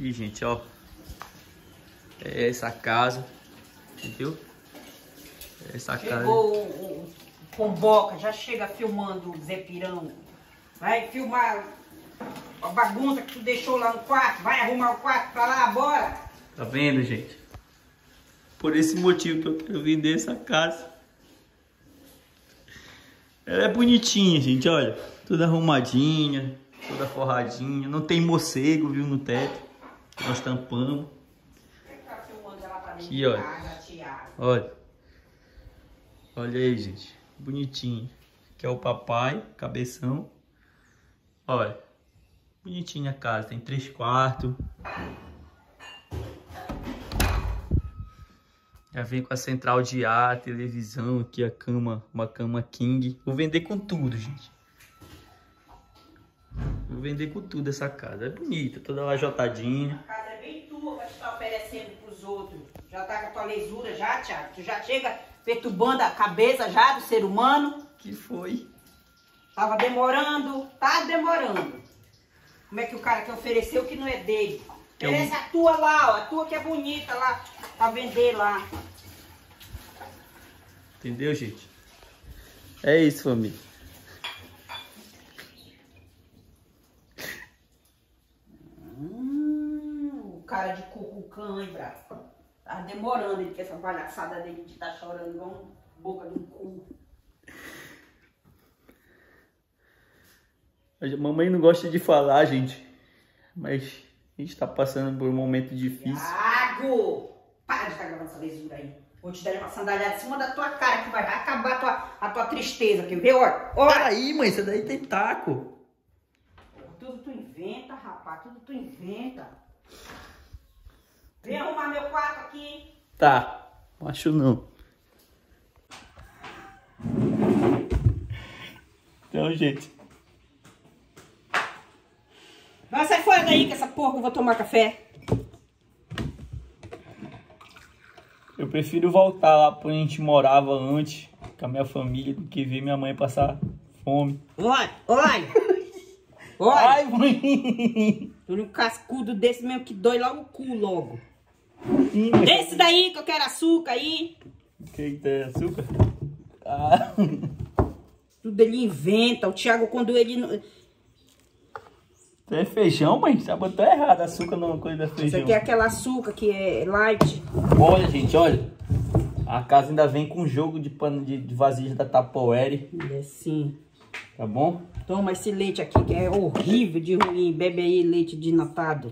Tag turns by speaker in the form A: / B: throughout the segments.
A: Aqui, gente, ó. É essa casa. Entendeu? Essa casa.
B: Chegou o Pomboca, já chega filmando o Zé Pirão. Vai filmar a bagunça que tu deixou lá no quarto. Vai arrumar o quarto pra lá, bora.
A: Tá vendo, gente? Por esse motivo que eu quero vender essa casa. Ela é bonitinha, gente, olha. Toda arrumadinha, toda forradinha. Não tem morcego, viu, no teto. Nós tampamos. Aqui, olha. Olha. Olha aí, gente. Bonitinho. Aqui é o papai, cabeção. Olha. Bonitinha a casa. Tem 3 quartos. Já vem com a central de ar, televisão, aqui a cama, uma cama king. Vou vender com tudo, gente. Vou vender com tudo essa casa. É bonita, toda lajotadinha.
B: A casa é bem tua pra tu tá oferecendo pros outros. Já tá com a tua lesura já, Thiago? Tu já chega perturbando a cabeça já do ser humano?
A: Que foi?
B: Tava demorando, tá demorando. Como é que o cara que ofereceu que não é dele? Oferece a tua lá, ó. A tua que é bonita lá, pra vender lá.
A: Entendeu, gente? É isso, família.
B: O cara de cu com cãibra. Tá demorando ele com essa palhaçada dele de tá chorando igual uma boca de um cu.
A: A mamãe não gosta de falar, gente. Mas a gente tá passando por um momento difícil.
B: Thiago! Para de estar gravando essa lesura aí. Vou te dar uma sandália em cima da tua cara que vai acabar a tua tristeza. Quer ver? Olha, olha.
A: Aí, mãe, isso daí tem taco.
B: Tudo tu inventa, rapaz. Tudo tu inventa. Vem arrumar meu quarto aqui.
A: Tá, acho não. Então, gente.
B: Vai sair fora daí com essa porra que eu vou tomar café.
A: Eu prefiro voltar lá pra onde a gente morava antes, com a minha família, do que ver minha mãe passar fome.
B: Olha, olha. Olha.
A: Ai, mãe.
B: Tu um cascudo desse mesmo que dói logo o cu logo.
A: Mas...
B: Esse daí que eu quero açúcar aí.
A: O que tem açúcar? Ah.
B: Tudo ele inventa. O Thiago, quando ele...
A: É feijão, mãe? Você botou errado. Açúcar não é uma coisa da feijão.
B: Isso aqui é aquela açúcar que é light.
A: Olha, gente, olha. A casa ainda vem com jogo de pano de vasilhas da Tupperware.
B: É sim.
A: Tá bom?
B: Toma esse leite aqui que é horrível de ruim. Bebe aí leite desnatado.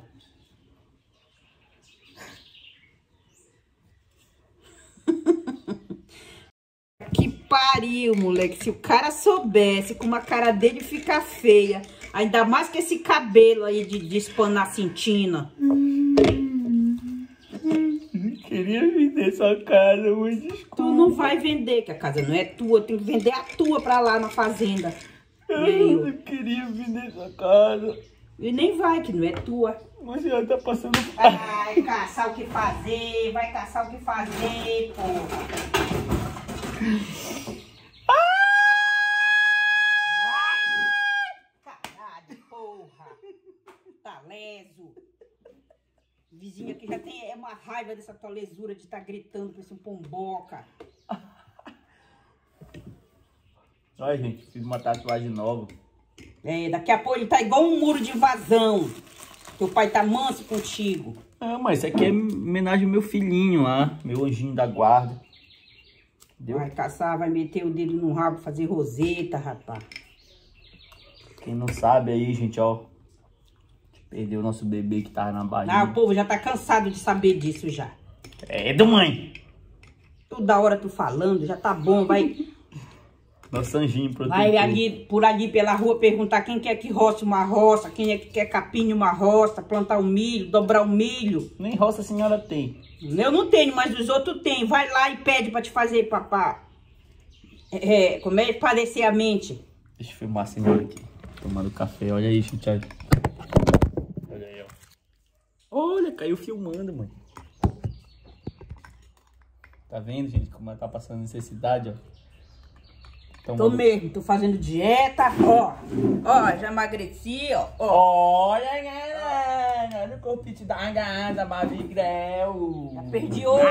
B: Que pariu, moleque. Se o cara soubesse como a cara dele fica feia. Ainda mais que esse cabelo aí de espanar cintina.
A: Queria vender sua casa, mãe, desculpa.
B: Tu não vai vender, que a casa não é tua. Tem que vender a tua pra lá na fazenda.
A: Eu não queria vender sua casa.
B: E nem vai, que não é tua.
A: Mas já tá passando...
B: Vai caçar o que fazer, vai caçar o que fazer, porra. Caralho, porra. Tá leso. Vizinho aqui já tem uma raiva dessa tua lesura de estar gritando com esse pomboca.
A: Olha, gente, fiz uma tatuagem nova.
B: É, daqui a pouco ele tá igual um muro de invasão. Teu pai tá manso contigo.
A: Ah, mas isso aqui é homenagem ao meu filhinho lá, meu anjinho da guarda. Entendeu?
B: Vai caçar, vai meter o dedo no rabo, fazer roseta, rapaz.
A: Quem não sabe aí, gente, ó. Perdeu o nosso bebê que tava na barriga.
B: Ah, o povo já tá cansado de saber disso já.
A: É do mãe.
B: Toda hora tu falando, já tá bom, vai...
A: Nosso anjinho protetor.
B: Vai ali, por ali pela rua perguntar quem quer que roça uma roça, quem é que quer capinhe uma roça, plantar um milho, dobrar um milho.
A: Nem roça a senhora tem.
B: Eu não tenho, mas os outros têm. Vai lá e pede pra te fazer, papá. Como é parecer a mente.
A: Deixa eu filmar a senhora aqui. Tomando café, olha aí, gente. Olha aí, ó. Olha, caiu filmando, mãe. Tá vendo, gente, como ela tá passando necessidade, ó.
B: Tô mesmo, tô fazendo dieta, ó, já emagreci, ó.
A: Olha, galera, no corpite da casa, Mavigrel.
B: Já perdi outro.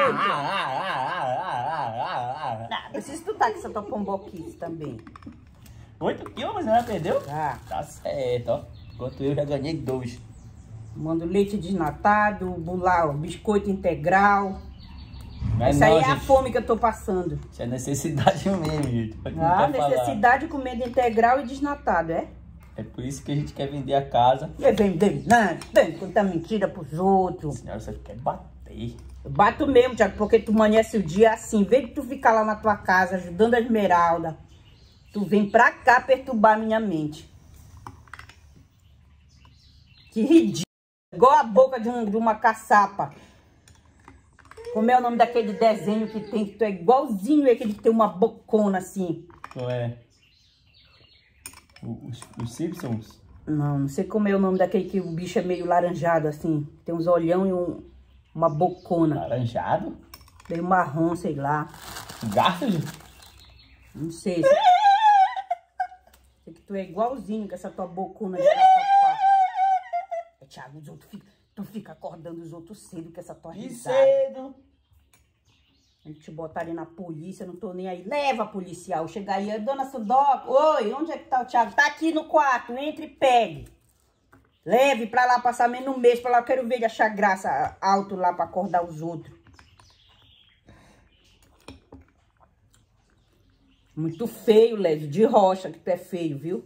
B: Preciso tu tá com essa tua pomboquice também.
A: 8 quilos, mas não perdeu?
B: Tá
A: certo, ó. Enquanto eu já ganhei 2.
B: Mando leite desnatado, bulau, biscoito integral.
A: Mas
B: isso
A: não,
B: aí é
A: gente,
B: a fome que eu tô passando.
A: isso é necessidade mesmo, gente.
B: Necessidade de comida integral e desnatado, é?
A: É por isso que a gente quer vender a casa.
B: Vem contar mentira pros outros.
A: Senhora, você quer bater.
B: Eu bato mesmo, Thiago, porque tu amanhece o dia assim. Em vez de tu ficar lá na tua casa ajudando a Esmeralda, tu vem pra cá perturbar a minha mente. Que ridículo. Igual a boca de uma caçapa. Como é o nome daquele desenho que tem, que tu é igualzinho aquele que tem uma bocona assim.
A: Qual é? Os Simpsons?
B: Não sei como é o nome daquele que o bicho é meio laranjado assim. Tem uns olhão e uma bocona.
A: Laranjado?
B: Meio marrom, sei lá.
A: Garfield?
B: Não sei. Sei que tu é igualzinho com essa tua bocona de arapapá. Thiago, os outros tu fica acordando os outros cedo com essa tua risada.
A: cedo.
B: A gente te botar ali na polícia, não tô nem aí. Leva, policial. Chega aí, dona Sudoca. Oi, onde é que tá o Thiago? Tá aqui no quarto, entre e pegue. Leve pra lá, passar menos um mês pra lá. Eu quero ver ele achar graça alto lá pra acordar os outros. Muito feio, Lédio. De rocha que tu é feio, viu?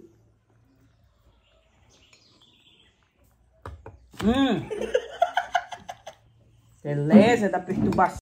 B: Beleza, da perturbação.